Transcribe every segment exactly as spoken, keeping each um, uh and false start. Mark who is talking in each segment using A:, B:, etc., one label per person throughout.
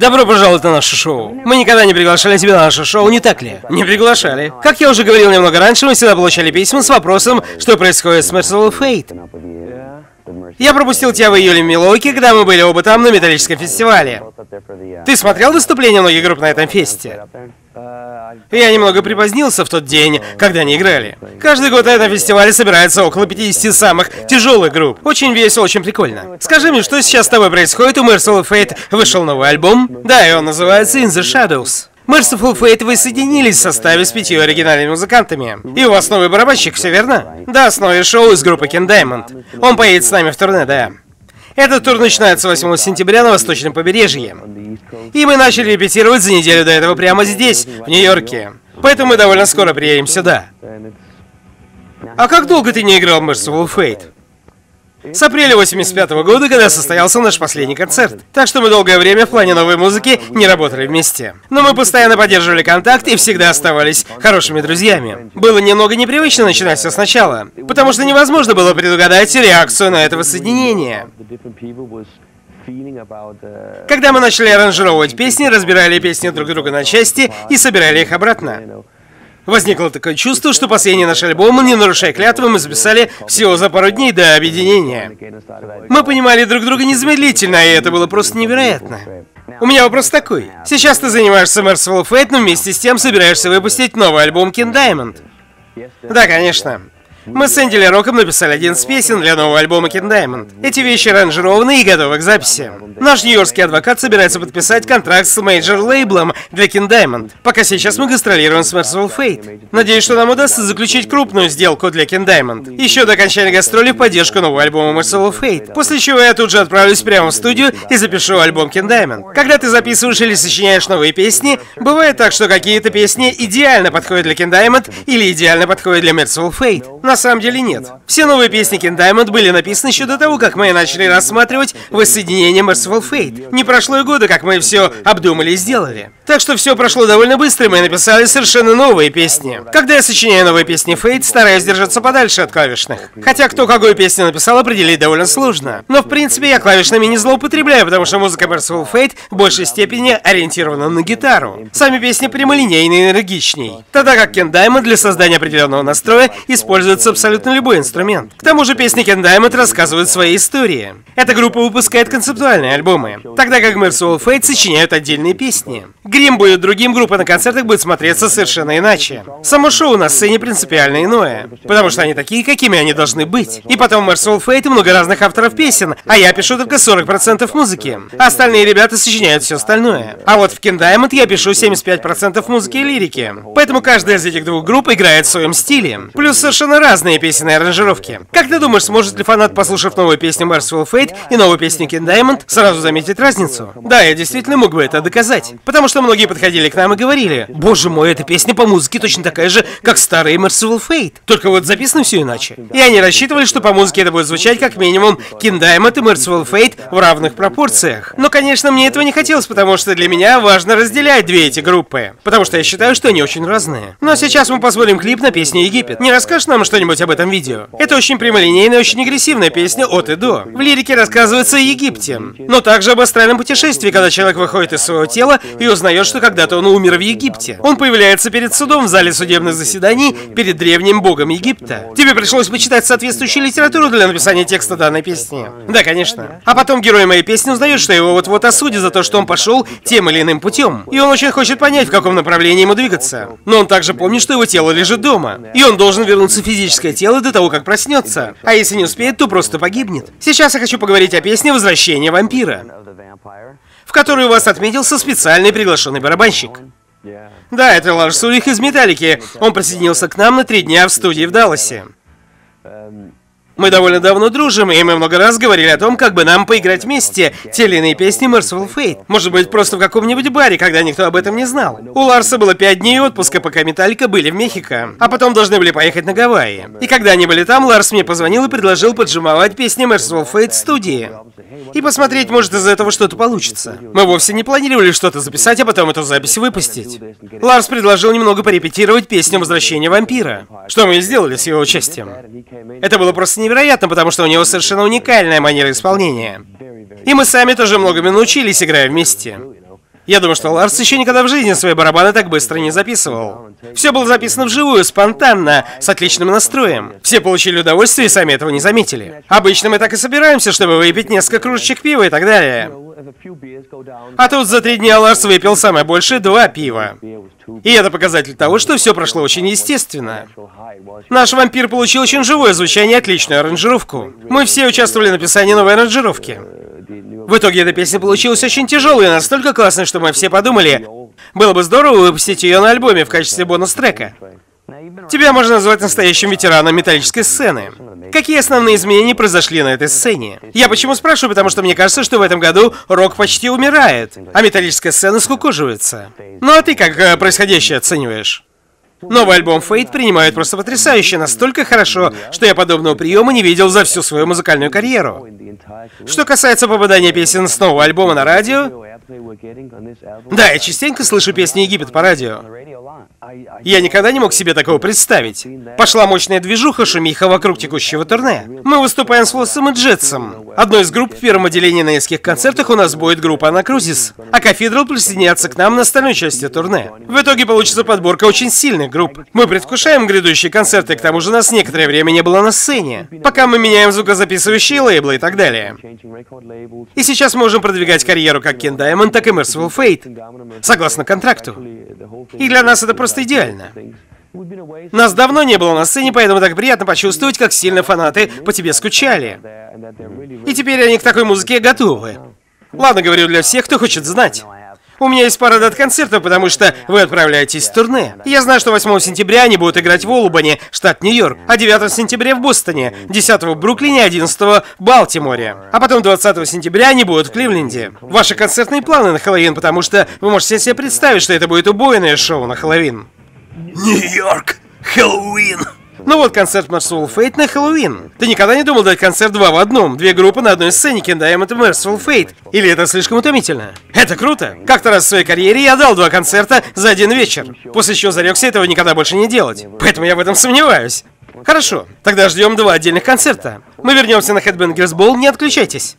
A: Добро пожаловать на наше шоу. Мы никогда не приглашали тебя на наше шоу, не так ли? Не приглашали. Как я уже говорил немного раньше, мы всегда получали письма с вопросом, что происходит с Mercyful Fate. Я пропустил тебя в июле в Милуоке, когда мы были оба там на металлическом фестивале. Ты смотрел выступления многих групп на этом фесте? Я немного припозднился в тот день, когда они играли. Каждый год на этом фестивале собирается около пятидесяти самых тяжелых групп. Очень весело, очень прикольно. Скажи мне, что сейчас с тобой происходит? У Mercyful Fate вышел новый альбом? Да, и он называется In the Shadows. Mercyful Fate воссоединились в составе с пятью оригинальными музыкантами. И у вас новый барабанщик, все верно? Да, с новой шоу из группы King Diamond. Он поедет с нами в турне, да. Этот тур начинается восьмого сентября на восточном побережье. И мы начали репетировать за неделю до этого прямо здесь, в Нью-Йорке. Поэтому мы довольно скоро приедем сюда. А как долго ты не играл в Mercyful Fate? С апреля восемьдесят пятого года, когда состоялся наш последний концерт. Так что мы долгое время в плане новой музыки не работали вместе. Но мы постоянно поддерживали контакт и всегда оставались хорошими друзьями. Было немного непривычно начинать все сначала, потому что невозможно было предугадать реакцию на это воссоединение. Когда мы начали аранжировать песни, разбирали песни друг друга на части и собирали их обратно. Возникло такое чувство, что последний наш альбом, не нарушая клятвы, мы записали всего за пару дней до объединения. Мы понимали друг друга незамедлительно, и это было просто невероятно. У меня вопрос такой. Сейчас ты занимаешься Mercyful Fate, но вместе с тем собираешься выпустить новый альбом King Diamond. Да, конечно. Мы с Энди Роком написали одиннадцать песен для нового альбома King Diamond. Эти вещи аранжированы и готовы к записи. Наш нью-йоркский адвокат собирается подписать контракт с мейджор-лейблом для King Diamond. Пока сейчас мы гастролируем с Mercyful Fate. Надеюсь, что нам удастся заключить крупную сделку для King Diamond. Еще до окончания гастролей в поддержку нового альбома Mercyful Fate. После чего я тут же отправлюсь прямо в студию и запишу альбом King Diamond. Когда ты записываешь или сочиняешь новые песни, бывает так, что какие-то песни идеально подходят для King Diamond или идеально подходят для Mercyful Fate. На самом деле нет. Все новые песни King Diamond были написаны еще до того, как мы начали рассматривать воссоединение Mercyful Fate. Не прошло и года, как мы все обдумали и сделали. Так что все прошло довольно быстро, и мы написали совершенно новые песни. Когда я сочиняю новые песни Fate, стараюсь держаться подальше от клавишных. Хотя кто какую песню написал, определить довольно сложно. Но в принципе я клавишными не злоупотребляю, потому что музыка Mercyful Fate в большей степени ориентирована на гитару. Сами песни прямолинейнее и энергичней. Тогда как King Diamond для создания определенного настроя используется абсолютно любой инструмент. К тому же песни King Diamond рассказывают свои истории. Эта группа выпускает концептуальные альбомы, тогда как Mercyful Fate сочиняют отдельные песни. Грим будет другим, группа на концертах будет смотреться совершенно иначе. Само шоу на сцене принципиально иное, потому что они такие, какими они должны быть. И потом в Mercyful Fate много разных авторов песен, а я пишу только сорок процентов музыки. А остальные ребята сочиняют все остальное. А вот в King Diamond я пишу семьдесят пять процентов музыки и лирики. Поэтому каждая из этих двух групп играет в своем стиле. Плюс совершенно разные песенные аранжировки. Как ты думаешь, сможет ли фанат, послушав новую песню Mercyful Fate и новую песню King Diamond, сразу заметить разницу? Да, я действительно мог бы это доказать. Потому что многие подходили к нам и говорили: боже мой, эта песня по музыке точно такая же, как старые Mercyful Fate. Только вот записано все иначе. И они рассчитывали, что по музыке это будет звучать как минимум King Diamond и Mercyful Fate в равных пропорциях. Но, конечно, мне этого не хотелось, потому что для меня важно разделять две эти группы. Потому что я считаю, что они очень разные. Но сейчас мы посмотрим клип на песню «Египет». Не расскажешь нам что-нибудь об этом видео? Это очень прямолинейная, очень агрессивная песня от и до. В лирике рассказывается о Египте, но также об астральном путешествии, когда человек выходит из своего тела и узнает, что когда-то он умер в Египте. Он появляется перед судом в зале судебных заседаний перед древним богом Египта. Тебе пришлось почитать соответствующую литературу для написания текста данной песни? Да, конечно. А потом герой моей песни узнает, что его вот-вот осудят за то, что он пошел тем или иным путем. И он очень хочет понять, в каком направлении ему двигаться. Но он также помнит, что его тело лежит дома. И он должен вернуться в физическое тело до того, как проснется. А если не успеет, то просто погибнет. Сейчас я хочу поговорить о песне «Возвращение вампира», в которой у вас отметился специальный приглашенный барабанщик. Да, это Ларс Ульрих из Металлики. Он присоединился к нам на три дня в студии в Далласе. Мы довольно давно дружим, и мы много раз говорили о том, как бы нам поиграть вместе те или иные песни Mercyful Fate. Может быть, просто в каком-нибудь баре, когда никто об этом не знал. У Ларса было пять дней отпуска, пока Металлика были в Мехико, а потом должны были поехать на Гавайи. И когда они были там, Ларс мне позвонил и предложил поджимовать песни Mercyful Fate в студии. И посмотреть, может, из этого что-то получится. Мы вовсе не планировали что-то записать, а потом эту запись выпустить. Ларс предложил немного порепетировать песню «Возвращение вампира», что мы и сделали с его участием. Это было просто невероятно, потому что у него совершенно уникальная манера исполнения. И мы сами тоже многому научились, играя вместе. Я думаю, что Ларс еще никогда в жизни свои барабаны так быстро не записывал. Все было записано вживую, спонтанно, с отличным настроем. Все получили удовольствие и сами этого не заметили. Обычно мы так и собираемся, чтобы выпить несколько кружечек пива и так далее. А тут за три дня Ларс выпил самое большее два пива. И это показатель того, что все прошло очень естественно. Наш вампир получил очень живое звучание и отличную аранжировку. Мы все участвовали в написании новой аранжировки. В итоге эта песня получилась очень тяжелой и настолько классной, что мы все подумали, было бы здорово выпустить ее на альбоме в качестве бонус-трека. Тебя можно назвать настоящим ветераном металлической сцены. Какие основные изменения произошли на этой сцене? Я почему спрашиваю? Потому что мне кажется, что в этом году рок почти умирает, а металлическая сцена скукоживается. Ну а ты как э, происходящее оцениваешь? Новый альбом Fate принимают просто потрясающе, настолько хорошо, что я подобного приема не видел за всю свою музыкальную карьеру. Что касается попадания песен с нового альбома на радио, да, я частенько слышу песни Египет по радио. Я никогда не мог себе такого представить. Пошла мощная движуха, шумиха вокруг текущего турне. Мы выступаем с Лосом и Джетсом. Одной из групп в первом отделении на нескольких концертах у нас будет группа Анакрузис, а Cathedral присоединятся к нам на остальной части турне. В итоге получится подборка очень сильных групп. Мы предвкушаем грядущие концерты, к тому же нас некоторое время не было на сцене, пока мы меняем звукозаписывающие лейблы и так далее. И сейчас мы можем продвигать карьеру как King Diamond, так и Merciful Fate, согласно контракту. И для нас это просто идеально. Нас давно не было на сцене, поэтому так приятно почувствовать, как сильно фанаты по тебе скучали. И теперь они к такой музыке готовы. Ладно, говорю для всех, кто хочет знать. У меня есть пара дат концертов, потому что вы отправляетесь в турне. Я знаю, что восьмого сентября они будут играть в Олбани, штат Нью-Йорк, а девятого сентября в Бостоне, десятого в Бруклине, одиннадцатого в Балтиморе. А потом двадцатого сентября они будут в Кливленде. Ваши концертные планы на Хэллоуин, потому что вы можете себе представить, что это будет убойное шоу на Хэллоуин. Нью-Йорк! Хэллоуин! Ну вот концерт Merciful Fate на Хэллоуин. Ты никогда не думал дать концерт два в одном? Две группы на одной сцене, King Diamond и Merciful Fate? Или это слишком утомительно? Это круто. Как-то раз в своей карьере я дал два концерта за один вечер. После чего зарекся этого никогда больше не делать. Поэтому я в этом сомневаюсь. Хорошо, тогда ждем два отдельных концерта. Мы вернемся на Headbangers Ball, не отключайтесь.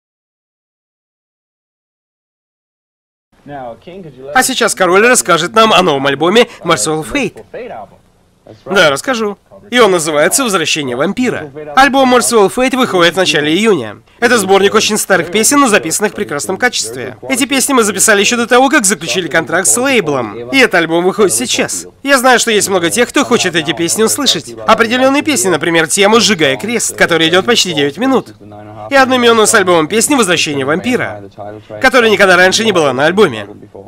A: А сейчас король расскажет нам о новом альбоме Merciful Fate. Да, расскажу. И он называется «Возвращение вампира». Альбом Merciful Fate выходит в начале июня. Это сборник очень старых песен, но записанных в прекрасном качестве. Эти песни мы записали еще до того, как заключили контракт с лейблом. И этот альбом выходит сейчас. Я знаю, что есть много тех, кто хочет эти песни услышать. Определенные песни, например, тему «Сжигая крест», которая идет почти девять минут. И одноименную с альбомом песню «Возвращение вампира», которая никогда раньше не была на альбоме.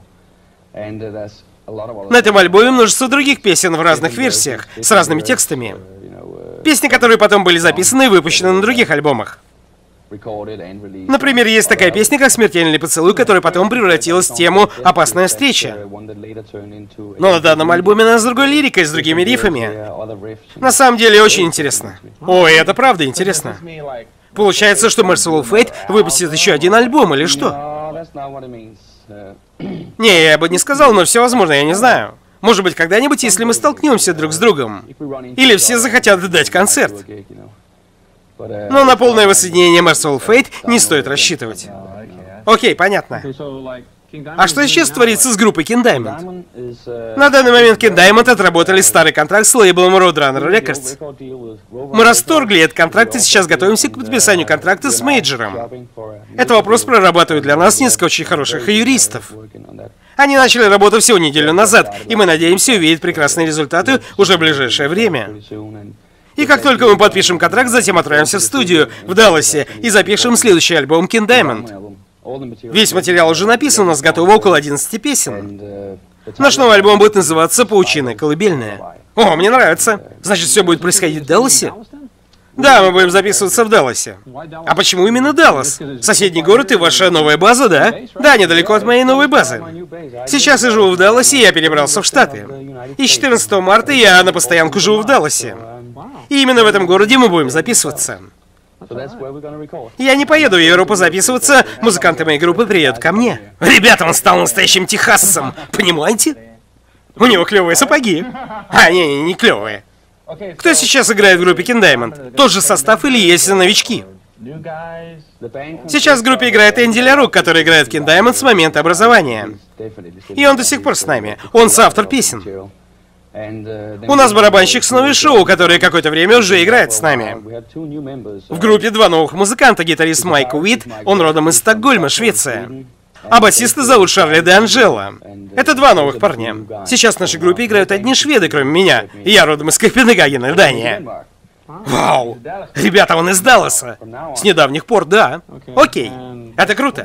A: На этом альбоме множество других песен в разных версиях, с разными текстами. Песни, которые потом были записаны и выпущены на других альбомах. Например, есть такая песня, как «Смертельный поцелуй», которая потом превратилась в тему «Опасная встреча». Но на данном альбоме она с другой лирикой, с другими рифами. На самом деле, очень интересно. Ой, это правда интересно. Получается, что Merciful Fate выпустит еще один альбом, или что? Не, я бы не сказал, но все возможно, я не знаю. Может быть, когда-нибудь, если мы столкнемся друг с другом. Или все захотят дать концерт. Но на полное воссоединение Merciful Fate не стоит рассчитывать. Окей, понятно. А что сейчас творится с группой King Diamond? На данный момент King Diamond отработали старый контракт с лейблом Roadrunner Records. Мы расторгли этот контракт и сейчас готовимся к подписанию контракта с мейджором. Этот вопрос прорабатывают для нас несколько очень хороших юристов. Они начали работу всего неделю назад, и мы надеемся увидеть прекрасные результаты уже в ближайшее время. И как только мы подпишем контракт, затем отправимся в студию в Далласе и запишем следующий альбом King Diamond. Весь материал уже написан, у нас готово около одиннадцати песен. Наш новый альбом будет называться «Паучиная колыбельная». О, мне нравится. Значит, все будет происходить в Далласе? Да, мы будем записываться в Далласе. А почему именно Даллас? Соседний город и ваша новая база, да? Да, недалеко от моей новой базы. Сейчас я живу в Далласе, и я перебрался в Штаты. И с четырнадцатого марта я на постоянку живу в Далласе. И именно в этом городе мы будем записываться. Я не поеду в Европу записываться, музыканты моей группы приедут ко мне. Ребята, он стал настоящим техасцем, понимаете? У него клевые сапоги. А, не, не, не клевые. Кто сейчас играет в группе King Diamond? Тот же состав или есть новички? Сейчас в группе играет Энди Лярук, который играет в King Diamond с момента образования. И он до сих пор с нами. Он соавтор песен. У нас барабанщик Снови Шоу, который какое-то время уже играет с нами. В группе два новых музыканта, гитарист Майк Уит, он родом из Стокгольма, Швеция. А басиста зовут Шарли Де Анджело. Это два новых парня. Сейчас в нашей группе играют одни шведы, кроме меня. И я родом из Копенгагена, Дания. Вау! Ребята, он из Далласа. С недавних пор, да. Окей. Это круто.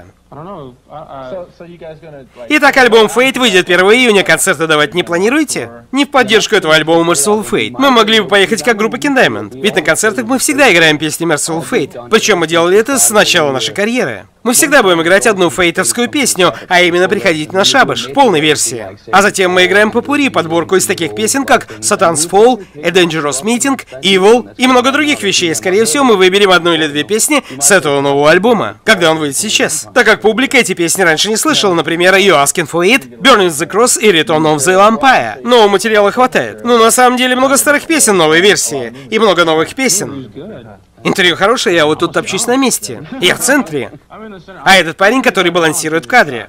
A: Итак, альбом Fate выйдет первого июня, концерты давать не планируете? Не в поддержку этого альбома Merciful Fate. Мы могли бы поехать как группа King Diamond, ведь на концертах мы всегда играем песни Merciful Fate. Причем мы делали это с начала нашей карьеры. Мы всегда будем играть одну фейтовскую песню, а именно приходить на шабаш, в полной версии. А затем мы играем попури, подборку из таких песен, как Satan's Fall, A Dangerous Meeting, Evil и много других вещей. Скорее всего, мы выберем одну или две песни с этого нового альбома, когда он выйдет сейчас. Так как публика эти песни раньше не слышала, например, You Asking For It, Burning the Cross и Return of the Vampire. Нового материала хватает. Но на самом деле много старых песен, новой версии, и много новых песен. Интервью хорошее, я вот тут топчусь на месте. Я в центре. А этот парень, который балансирует в кадре.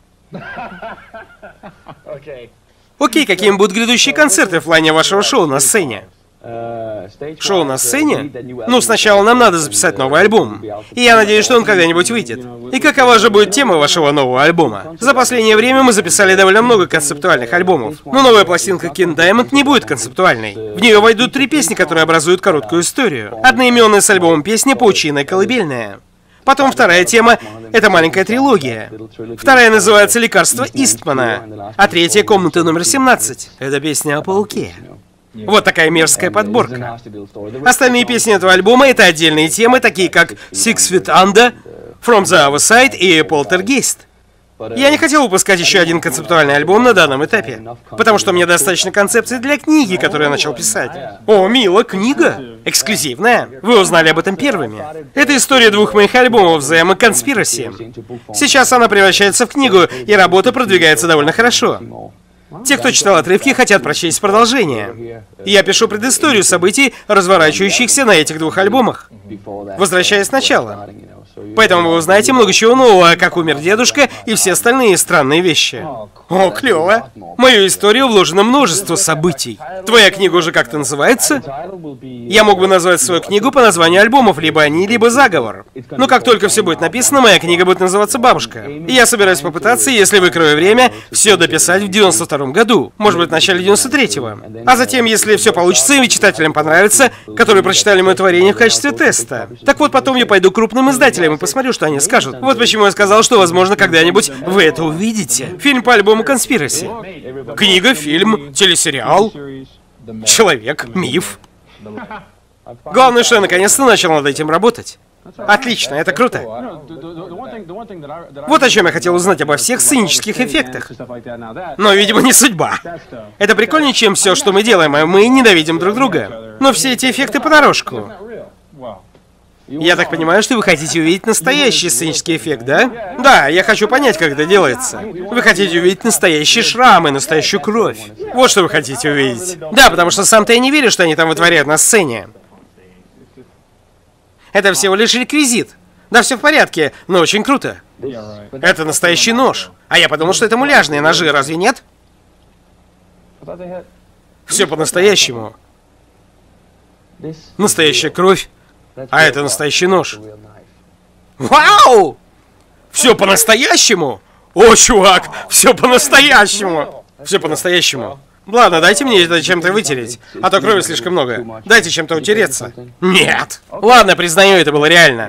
A: Окей, какими будут грядущие концерты в плане вашего шоу на сцене? Шоу на сцене? Ну, сначала нам надо записать новый альбом. И я надеюсь, что он когда-нибудь выйдет. И какова же будет тема вашего нового альбома? За последнее время мы записали довольно много концептуальных альбомов. Но новая пластинка King Diamond не будет концептуальной. В нее войдут три песни, которые образуют короткую историю. Одноименная с альбомом песня «Паучиная колыбельная». Потом вторая тема — это маленькая трилогия. Вторая называется «Лекарство Истмана», а третья — «Комната номер семнадцать». Это песня о пауке. Вот такая мерзкая подборка. Остальные песни этого альбома — это отдельные темы, такие как Six Feet Under, From the Other Side и Poltergeist. Я не хотел выпускать еще один концептуальный альбом на данном этапе, потому что мне достаточно концепции для книги, которую я начал писать. О, мило, книга? Эксклюзивная? Вы узнали об этом первыми. Это история двух моих альбомов The M и Conspiracy. Сейчас она превращается в книгу, и работа продвигается довольно хорошо. Те, кто читал отрывки, хотят прочесть продолжение. Я пишу предысторию событий, разворачивающихся на этих двух альбомах. Возвращаясь сначала. Поэтому вы узнаете много чего нового, как умер дедушка и все остальные странные вещи. О, клево. В мою историю вложено множество событий. Твоя книга уже как-то называется? Я мог бы назвать свою книгу по названию альбомов, либо они, либо заговор. Но как только все будет написано, моя книга будет называться «Бабушка». И я собираюсь попытаться, если выкрою время, все дописать в девяносто втором году. Может быть, в начале девяносто третьего. А затем, если все получится и читателям понравится, которые прочитали мое творение в качестве теста. Так вот, потом я пойду к крупным издателям и посмотрю, что они скажут. Вот почему я сказал, что, возможно, когда-нибудь вы это увидите. Фильм по альбому Conspiracy. Книга, фильм, телесериал, человек, миф. Главное, что я наконец-то начал над этим работать. Отлично, это круто. Вот о чем я хотел узнать обо всех сценических эффектах. Но, видимо, не судьба. Это прикольнее, чем все, что мы делаем, а мы ненавидим друг друга. Но все эти эффекты понарошку. Я так понимаю, что вы хотите увидеть настоящий сценический эффект, да? Да, я хочу понять, как это делается. Вы хотите увидеть настоящие шрамы, настоящую кровь. Вот что вы хотите увидеть. Да, потому что сам-то я не верю, что они там вытворяют на сцене. Это всего лишь реквизит. Да, все в порядке, но очень круто. Это настоящий нож. А я подумал, что это муляжные ножи, разве нет? Все по-настоящему. Настоящая кровь. А это настоящий нож. Вау! Все по-настоящему? О, чувак, все по-настоящему. Все по-настоящему. Ладно, дайте мне это чем-то вытереть, а то крови слишком много. Дайте чем-то утереться. Нет. Ладно, признаю, это было реально.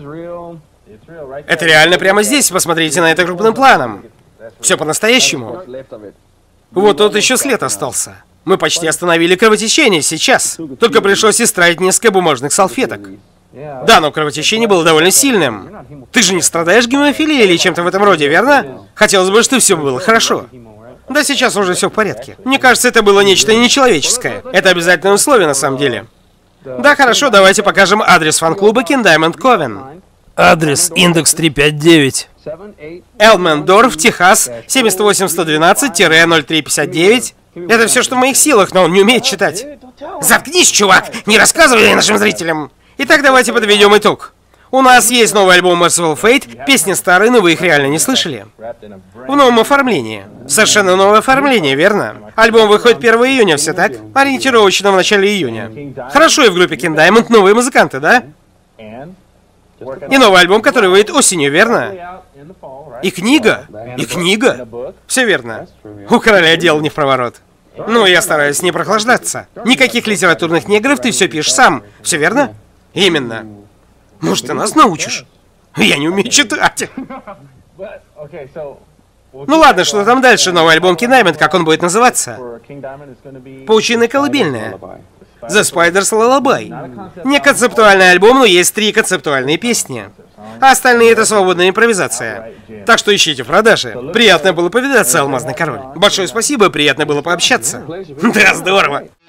A: Это реально прямо здесь, посмотрите на это крупным планом. Все по-настоящему. Вот тут еще след остался. Мы почти остановили кровотечение сейчас. Только пришлось истратить несколько бумажных салфеток. Да, но кровотечение было довольно сильным. Ты же не страдаешь гемофилией или чем-то в этом роде, верно? Хотелось бы, чтобы все было хорошо. Да, сейчас уже все в порядке. Мне кажется, это было нечто нечеловеческое. Это обязательное условие на самом деле. Да, хорошо, давайте покажем адрес фан-клуба King Diamond Coven. Адрес индекс триста пятьдесят девять. Элмендорф, Техас, семьдесят восемь сто двенадцать ноль три пятьдесят девять. Это все, что в моих силах, но он не умеет читать. Заткнись, чувак! Не рассказывай нашим зрителям! Итак, давайте подведем итог. У нас есть новый альбом Merciful Fate, песни старые, но вы их реально не слышали. В новом оформлении. Совершенно новое оформление, верно? Альбом выходит первого июня, все так? Ориентировочно в начале июня. Хорошо, и в группе King Diamond новые музыканты, да? И новый альбом, который выйдет осенью, верно? И книга. И книга. Все верно. У короля дело не в проворот. Ну, я стараюсь не прохлаждаться. Никаких литературных негров, ты все пишешь сам. Все верно? Именно. Может, ты нас научишь? Я не умею читать. Ну ладно, что там дальше? Новый альбом King Diamond, как он будет называться? Паучиная колыбельная. The Spider's Lullaby. Не концептуальный альбом, но есть три концептуальные песни. А остальные — это свободная импровизация. Так что ищите в продаже. Приятно было повидаться, Алмазный Король. Большое спасибо, приятно было пообщаться. Да, здорово.